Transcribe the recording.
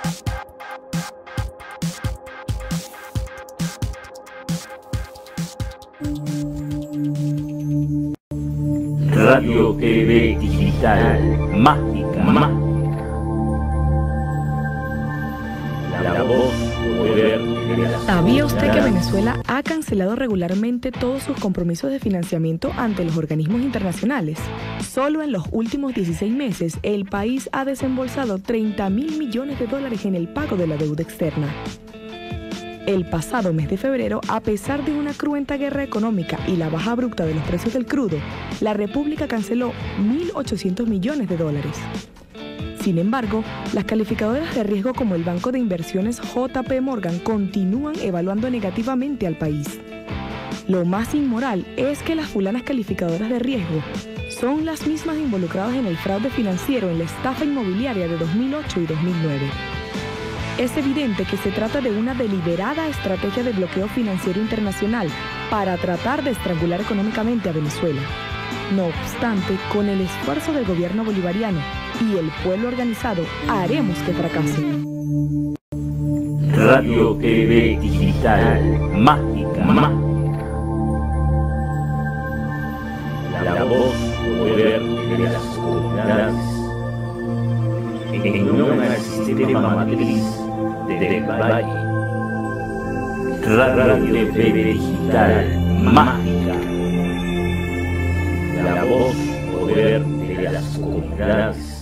Radio TV Digital, mágica, la voz, poder de la... ¿Sabía usted que Venezuela ha cancelado regularmente todos sus compromisos de financiamiento ante los organismos internacionales? Solo en los últimos 16 meses, el país ha desembolsado 30.000 millones de dólares en el pago de la deuda externa. El pasado mes de febrero, a pesar de una cruenta guerra económica y la baja abrupta de los precios del crudo, la República canceló 1.800 millones de dólares. Sin embargo, las calificadoras de riesgo como el banco de inversiones JP Morgan continúan evaluando negativamente al país. Lo más inmoral es que las fulanas calificadoras de riesgo son las mismas involucradas en el fraude financiero en la estafa inmobiliaria de 2008 y 2009. Es evidente que se trata de una deliberada estrategia de bloqueo financiero internacional para tratar de estrangular económicamente a Venezuela. No obstante, con el esfuerzo del gobierno bolivariano y el pueblo organizado, haremos que fracase. Radio TV Digital, mágica, la voz, poder de las comunidades, en unión al sistema matriz del Valle. Radio TV Digital, mágica, la voz, poder de las comunidades.